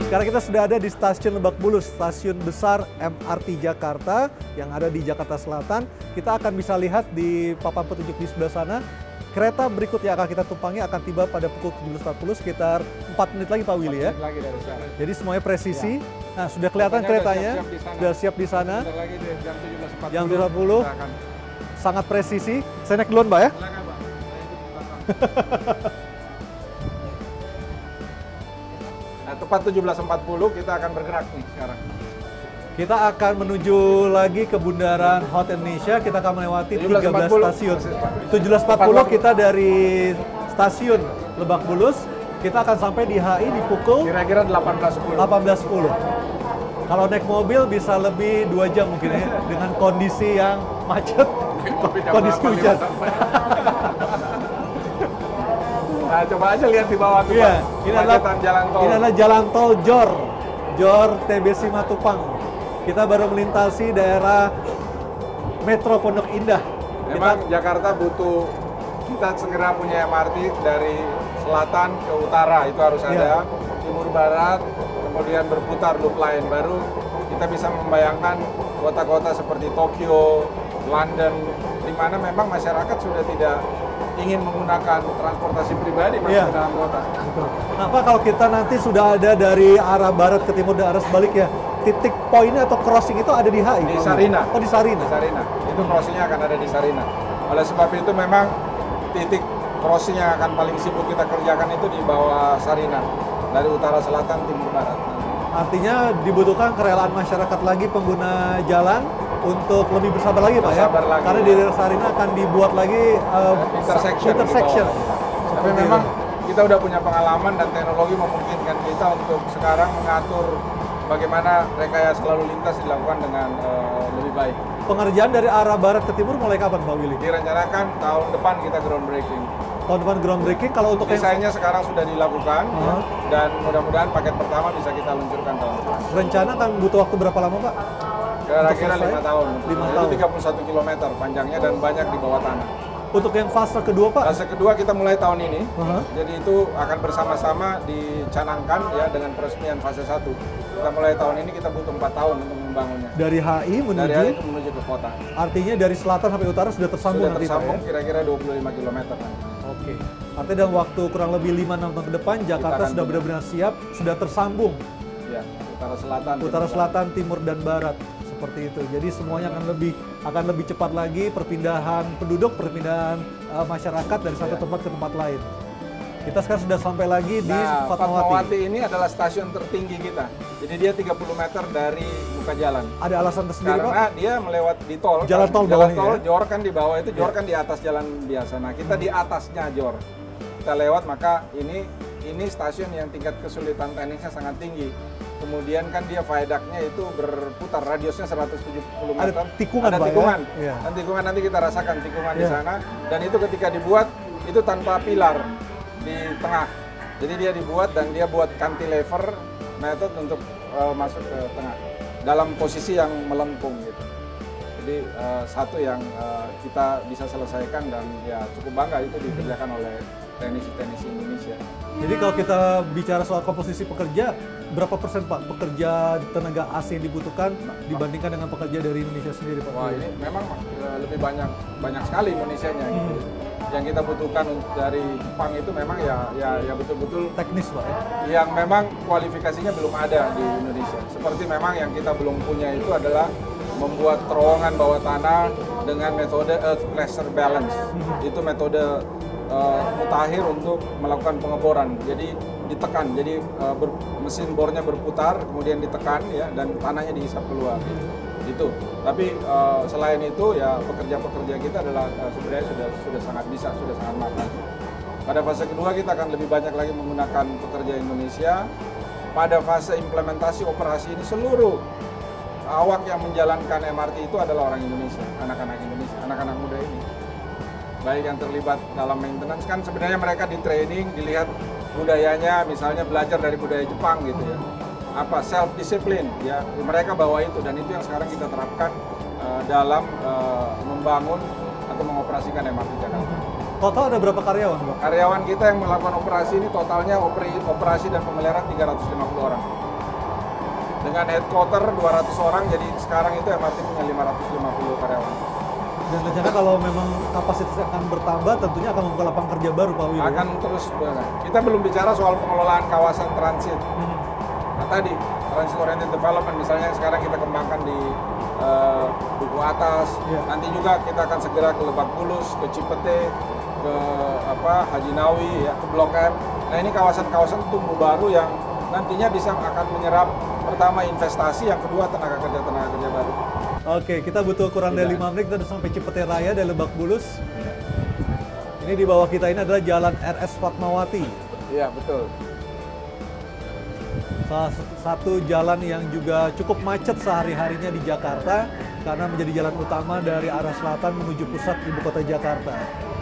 Sekarang kita sudah ada di stasiun Lebak Bulus, stasiun besar MRT Jakarta yang ada di Jakarta Selatan. Kita akan bisa lihat di papan petunjuk di sebelah sana, kereta berikut yang akan kita tumpangi akan tiba pada pukul 17.40, sekitar 4 menit lagi Pak Willy ya. Lagi dari sana. Jadi semuanya presisi. Ya. Nah, sudah kelihatan keretanya, sudah siap di sana. Lagi jam 17.40. Sangat presisi. Saya naik duluan Pak ya. Silakan Pak. Nah, tepat 17.40 kita akan bergerak nih sekarang. Kita akan menuju lagi ke Bundaran Hotel Indonesia. Kita akan melewati 13 stasiun. 17.40 kita dari stasiun Lebak Bulus. Kita akan sampai di HI di pukul kira-kira 18.10. 18.10. Kalau naik mobil bisa lebih 2 jam mungkin ya, dengan kondisi yang macet, kondisi hujan. Nah, coba aja lihat di bawah tuh, iya, Pak. Ini adalah jalan tol Jor TB Simatupang. Kita baru melintasi daerah Metro Pondok Indah. Memang Jakarta butuh, kita segera punya MRT dari selatan ke utara, itu harus ada. Timur barat, kemudian berputar loop lain. Baru kita bisa membayangkan kota-kota seperti Tokyo, London, di mana memang masyarakat sudah tidak ingin menggunakan transportasi pribadi masuk ke dalam kota. Nah Pak, kalau kita nanti sudah ada dari arah barat ke timur dan arah sebaliknya, titik poinnya atau crossing itu ada di HI? Di Sarina. Oh, di Sarina? Di Sarina. Itu crossingnya akan ada di Sarina. Oleh sebab itu memang titik crossing yang akan paling sibuk kita kerjakan itu di bawah Sarina. Dari utara, selatan, timur, barat. Artinya dibutuhkan kerelaan masyarakat lagi pengguna jalan untuk lebih bersabar lagi Pak ya? Lagi, karena di daerah Sarina akan dibuat lagi intersection. Tapi memang kita udah punya pengalaman dan teknologi memungkinkan kita untuk sekarang mengatur bagaimana rekayasa lalu lintas dilakukan dengan lebih baik. Pengerjaan dari arah barat ke timur mulai kapan Pak Willy? Direncanakan tahun depan kita groundbreaking. Tahun depan groundbreaking, kalau untuk desainnya sekarang sudah dilakukan dan mudah-mudahan paket pertama bisa kita luncurkan tahun depan. Rencana akan butuh waktu berapa lama Pak? Kira-kira 5 tahun. 5 tahun. Itu 31 km panjangnya dan banyak di bawah tanah. Untuk yang fase kedua Pak? Fase kedua kita mulai tahun ini. Jadi itu akan bersama-sama dicanangkan ya dengan peresmian fase 1. Kita mulai tahun ini, kita butuh 4 tahun untuk membangunnya. Dari HI menuju ke kota. Artinya dari selatan sampai utara sudah tersambung nanti Pak ya? Kira-kira 25 km nanti. Oke. Artinya dalam waktu kurang lebih 5-6 tahun ke depan Jakarta sudah benar-benar siap, sudah tersambung. Ya, utara selatan. Utara selatan, timur dan barat. Seperti itu. Jadi semuanya akan lebih cepat lagi perpindahan penduduk, perpindahan masyarakat dari satu tempat ke tempat lain. Kita sekarang sudah sampai lagi di Fatmawati ini adalah stasiun tertinggi kita. Jadi dia 30 meter dari muka jalan. Ada alasan tersendiri Pak? Karena dia melewat di tol. Jalan tol bawahnya. Jor kan di bawah itu, Jor kan di atas jalan biasa. Nah kita di atasnya Jor. Kita lewat, maka ini stasiun yang tingkat kesulitan teknisnya sangat tinggi. Kemudian kan dia viaduknya itu berputar, radiusnya 170 meter. Ada tikungan, ada tikungan. Ya? Dan tikungan nanti kita rasakan tikungan di sana. Dan itu ketika dibuat itu tanpa pilar di tengah. Jadi dia dibuat dan dia buat cantilever method untuk masuk ke tengah dalam posisi yang melengkung gitu. Jadi satu yang kita bisa selesaikan dan ya cukup bangga itu dikerjakan oleh teknisi-teknisi Indonesia. Jadi kalau kita bicara soal komposisi pekerja, berapa persen Pak pekerja tenaga asing yang dibutuhkan dibandingkan dengan pekerja dari Indonesia sendiri Pak? Wah ini memang lebih banyak sekali Indonesianya gitu. Yang kita butuhkan dari Jepang itu memang ya betul-betul teknis Pak ya? Yang memang kualifikasinya belum ada di Indonesia. Seperti memang yang kita belum punya itu adalah membuat terowongan bawah tanah dengan metode earth pressure balance. Itu metode mutakhir untuk melakukan pengeboran. Jadi ditekan, jadi mesin bornya berputar, kemudian ditekan ya, dan tanahnya dihisap keluar. Itu. Tapi selain itu ya pekerja-pekerja kita adalah sebenarnya sudah sangat bisa, sudah sangat matang. Pada fase kedua kita akan lebih banyak lagi menggunakan pekerja Indonesia. Pada fase implementasi operasi ini seluruh awak yang menjalankan MRT itu adalah orang Indonesia, anak-anak Indonesia, anak-anak muda ini. Baik yang terlibat dalam maintenance, kan sebenarnya mereka di training, dilihat budayanya, misalnya belajar dari budaya Jepang gitu ya. Apa self discipline ya, mereka bawa itu, dan itu yang sekarang kita terapkan dalam membangun atau mengoperasikan MRT Jakarta. Total ada berapa karyawan Pak? Karyawan kita yang melakukan operasi ini totalnya operasi dan pemeliharaan 350 orang. Dengan headquarter 200 orang, jadi sekarang itu MRT punya 550 karyawan. Dan rencana kalau memang kapasitas akan bertambah, tentunya akan membuka lapangan kerja baru, Pak Willy. Akan terus, kita belum bicara soal pengelolaan kawasan transit. Nah tadi, transit oriented development misalnya yang sekarang kita kembangkan di Duku Atas, nanti juga kita akan segera ke Lebak Bulus, ke Cipete, ke Haji Nawi, ya, ke Blok M. Nah ini kawasan-kawasan tumbuh baru yang nantinya bisa akan menyerap pertama investasi, yang kedua tenaga kerja baru. Oke, kita butuh kurang dari 5 menit, kita sudah sampai Cipete Raya dan Lebak Bulus. Ini di bawah kita ini adalah Jalan RS Fatmawati. Iya, betul. Salah satu jalan yang juga cukup macet sehari-harinya di Jakarta, karena menjadi jalan utama dari arah selatan menuju pusat ibu kota Jakarta.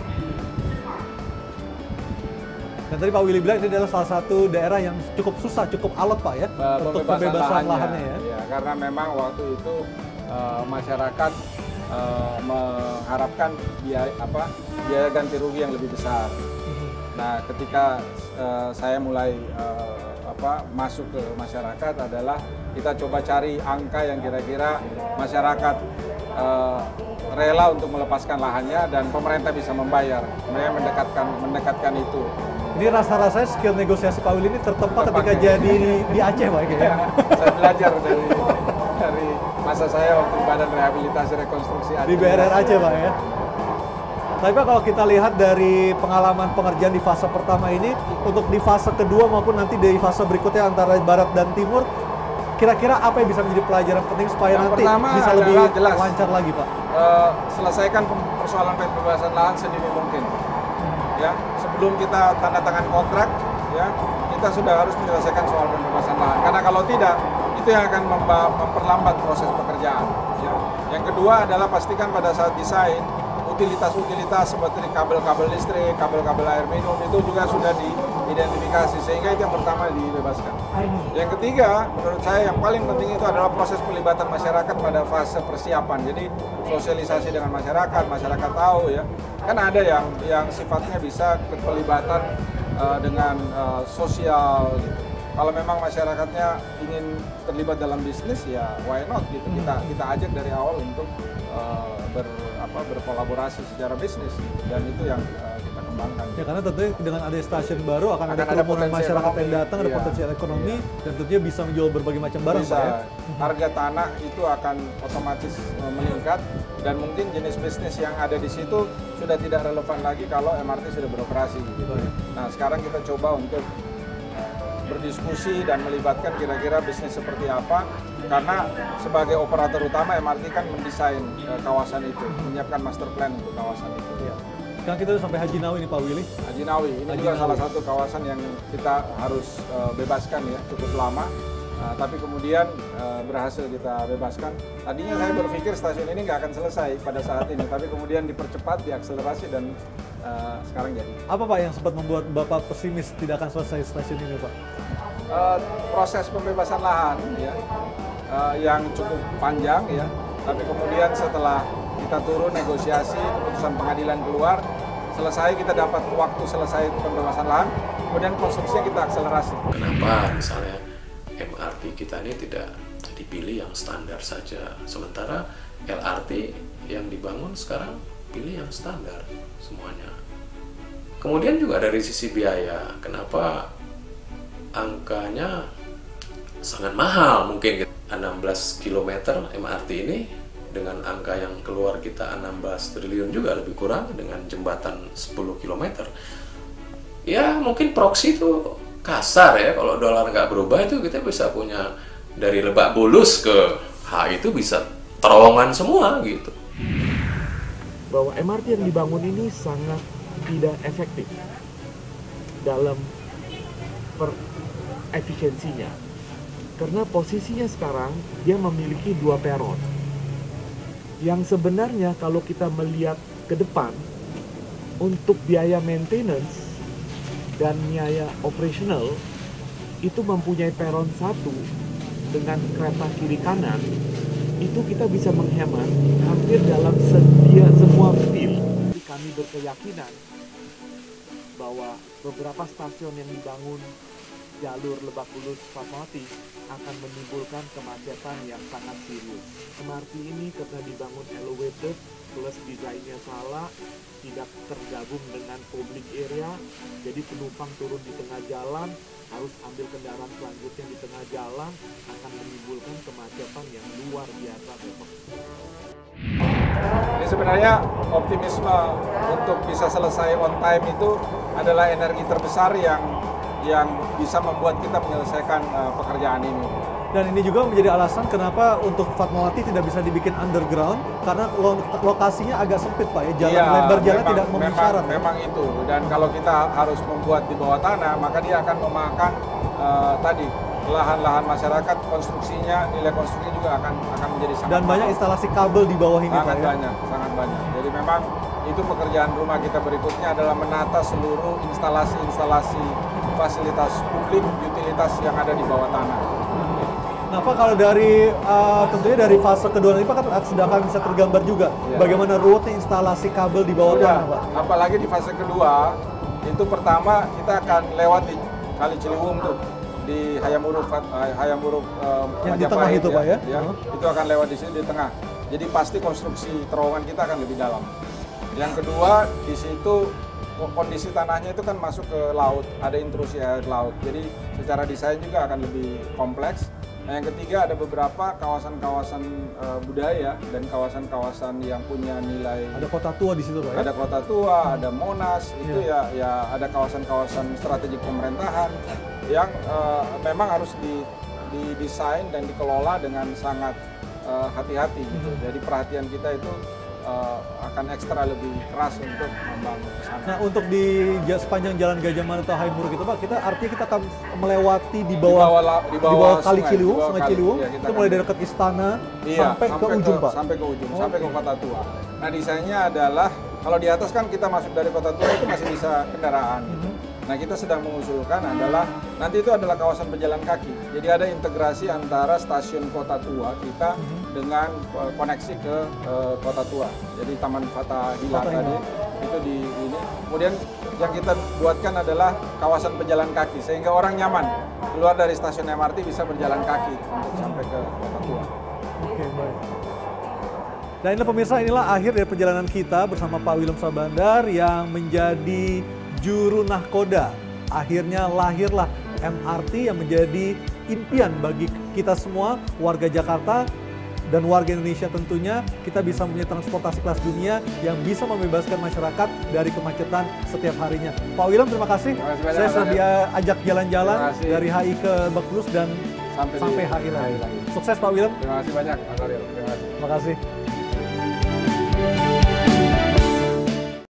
Dan tadi Pak Willy bilang ini adalah salah satu daerah yang cukup susah, cukup alot Pak ya, untuk pembebasan lahannya ya. Ya, karena memang waktu itu masyarakat mengharapkan biaya ganti rugi yang lebih besar. Nah, ketika saya mulai masuk ke masyarakat adalah kita coba cari angka yang kira-kira masyarakat rela untuk melepaskan lahannya dan pemerintah bisa membayar. Mereka mendekatkan itu. Ini rasa-rasanya skill negosiasi Pak Willy ini tertempa ketika jadi di Aceh Pak ya? Saya belajar dari masa saya waktu Badan Rehabilitasi Rekonstruksi Aceh. Di BRR Aceh Pak ya? Tapi Pak, kalau kita lihat dari pengalaman pengerjaan di fase pertama ini, untuk di fase kedua maupun nanti di fase berikutnya antara barat dan timur, kira-kira apa yang bisa menjadi pelajaran penting supaya yang nanti bisa lebih lancar lagi Pak? Selesaikan persoalan pembebasan lahan sedini mungkin. Ya, sebelum kita tanda tangan kontrak, ya, kita sudah harus menyelesaikan soal pembebasan lahan. Karena kalau tidak, itu yang akan memperlambat proses pekerjaan. Ya. Yang kedua adalah pastikan pada saat desain, utilitas-utilitas seperti kabel-kabel listrik, kabel-kabel air minum itu juga sudah diidentifikasi, sehingga itu yang pertama dibebaskan. Yang ketiga, menurut saya yang paling penting itu adalah proses pelibatan masyarakat pada fase persiapan. Jadi sosialisasi dengan masyarakat tahu ya. Kan ada yang sifatnya bisa pelibatan dengan sosial gitu. Kalau memang masyarakatnya ingin terlibat dalam bisnis ya why not gitu. Kita ajak dari awal untuk berkolaborasi secara bisnis dan itu yang kita kembangkan. Ya karena tentunya dengan ada stasiun baru akan ada kerumunan masyarakat yang datang, ada potensial ekonomi dan tentunya bisa menjual berbagai macam barang Pak ya. Harga tanah itu akan otomatis meningkat dan mungkin jenis bisnis yang ada di situ sudah tidak relevan lagi kalau MRT sudah beroperasi gitu. Nah, sekarang kita coba untuk berdiskusi dan melibatkan kira-kira bisnis seperti apa, karena sebagai operator utama MRT kan mendesain kawasan itu, menyiapkan master plan untuk kawasan itu. Ya. Sekarang kita sudah sampai Haji Nawi nih Pak Willy. Haji Nawi, ini juga salah satu kawasan yang kita harus bebaskan ya, cukup lama. Tapi kemudian berhasil kita bebaskan. Tadinya saya berpikir stasiun ini nggak akan selesai pada saat ini, tapi kemudian dipercepat, diakselerasi dan sekarang jadi. Apa Pak yang sempat membuat Bapak pesimis tidak akan selesai stasiun ini Pak? Proses pembebasan lahan ya, yang cukup panjang ya, tapi kemudian setelah kita turun negosiasi, keputusan pengadilan keluar, selesai kita dapat waktu selesai pembebasan lahan, kemudian konstruksinya kita akselerasi. Kenapa misalnya MRT kita ini tidak dipilih yang standar saja, sementara LRT yang dibangun sekarang pilih yang standar semuanya. Kemudian juga dari sisi biaya, kenapa angkanya sangat mahal mungkin 16 km MRT ini dengan angka yang keluar kita 16 triliun juga lebih kurang dengan jembatan 10 km. Ya mungkin proksi itu kasar ya, kalau dolar nggak berubah itu kita bisa punya dari Lebak Bulus ke HI itu bisa terowongan semua gitu. Bahwa MRT yang dibangun ini sangat tidak efektif dalam efisiensinya, karena posisinya sekarang dia memiliki 2 peron yang sebenarnya kalau kita melihat ke depan untuk biaya maintenance dan biaya operasional itu mempunyai peron 1 dengan kereta kiri kanan, itu kita bisa menghemat hampir dalam semua field. Jadi kami berkeyakinan bahwa beberapa stasiun yang dibangun jalur Lebak Bulus Fatmawati akan menimbulkan kemacetan yang sangat serius. MRT ini karena dibangun elevated plus desainnya salah, tidak tergabung dengan public area, jadi penumpang turun di tengah jalan, harus ambil kendaraan selanjutnya di tengah jalan, akan menimbulkan kemacetan yang luar biasa besok. Ini sebenarnya optimisme untuk bisa selesai on time itu adalah energi terbesar yang bisa membuat kita menyelesaikan pekerjaan ini. Dan ini juga menjadi alasan kenapa untuk Fatmawati tidak bisa dibikin underground, karena lokasinya agak sempit Pak ya, jalan lebar jalan tidak memenuhi syarat. Memang itu, dan kalau kita harus membuat di bawah tanah, maka dia akan memakan tadi lahan-lahan masyarakat, konstruksinya, nilai konstruksi juga akan menjadi sangat dan banyak instalasi kabel di bawah ini sangat Pak ya. banyak, sangat banyak. Jadi memang itu pekerjaan rumah kita berikutnya adalah menata seluruh instalasi-instalasi fasilitas publik, utilitas yang ada di bawah tanah. Nah Pak, kalau dari tentunya dari fase kedua nanti Pak kan sudah akan bisa tergambar juga bagaimana ruwetnya instalasi kabel di bawah tanah Pak. Apalagi di fase kedua, itu pertama kita akan lewat di Kali Ciliwung tuh, di Hayam Huruf yang di tengah itu Pak ya? Itu akan lewat di sini di tengah. Jadi pasti konstruksi terowongan kita akan lebih dalam. Yang kedua, di situ kondisi tanahnya itu kan masuk ke laut, ada intrusi air laut. Jadi secara desain juga akan lebih kompleks. Nah, yang ketiga ada beberapa kawasan-kawasan budaya dan kawasan-kawasan yang punya nilai. Ada kota tua di situ Pak ya? Ada kota tua, ada Monas, itu ya ada kawasan-kawasan strategik pemerintahan yang memang harus didesain dan dikelola dengan sangat hati-hati gitu. Jadi perhatian kita itu akan ekstra lebih keras untuk membangun sana. Nah untuk di sepanjang Jalan Gajah Mada atau Hayam Huruf itu Pak, artinya kita akan melewati di bawah Kali Ciliwung, Sungai Ciliwung, ya, itu mulai dari dekat istana sampai ke ujung Pak? Sampai ke ujung, sampai ke Kota Tua. Nah desainnya adalah, kalau di atas kan kita masuk dari Kota Tua itu masih bisa kendaraan. Nah kita sedang mengusulkan adalah, nanti itu adalah kawasan pejalan kaki. Jadi ada integrasi antara stasiun Kota Tua kita dengan koneksi ke Kota Tua. Jadi Taman Fathahillah tadi, itu di ini. Kemudian yang kita buatkan adalah kawasan pejalan kaki, sehingga orang nyaman keluar dari stasiun MRT bisa berjalan kaki untuk sampai ke Kota Tua. Oke, baik. Dan inilah pemirsa, inilah akhir dari perjalanan kita bersama Pak Willem Syahbandar yang menjadi juru nahkoda. Akhirnya lahirlah MRT yang menjadi impian bagi kita semua, warga Jakarta dan warga Indonesia tentunya. Kita bisa mempunyai transportasi kelas dunia yang bisa membebaskan masyarakat dari kemacetan setiap harinya. Pak Willem, terima kasih. Saya sudah diajak jalan-jalan dari HI ke Lebak Bulus dan sampai HI lagi. Sukses Pak Willem. Terima kasih banyak, Pak Karil. Terima kasih. Terima kasih.